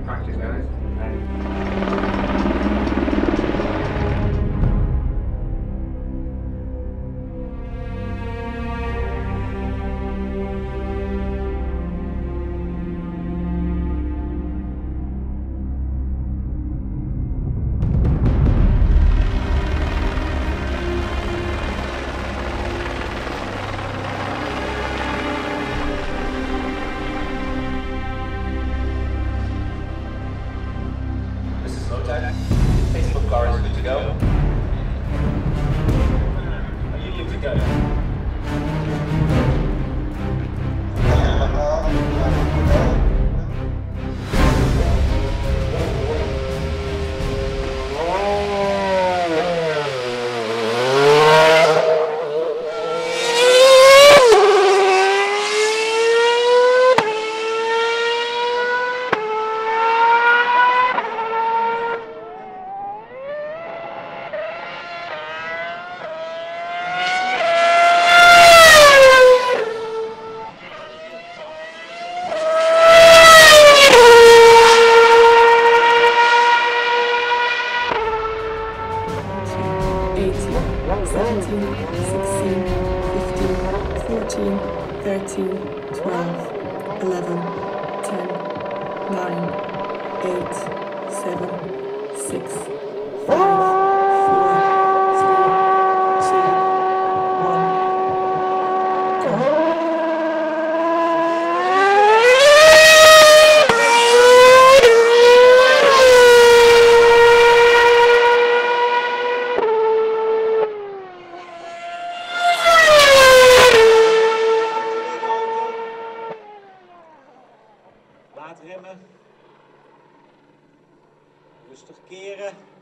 practice guys. Facebook car is good to go. Are you good to go? Seventeen, 16, 15, 14, 13, 12, 11, 10, 9, 8, 7, 6, 5, 4, 3, 2, 1, go. Laat remmen. Rustig keren.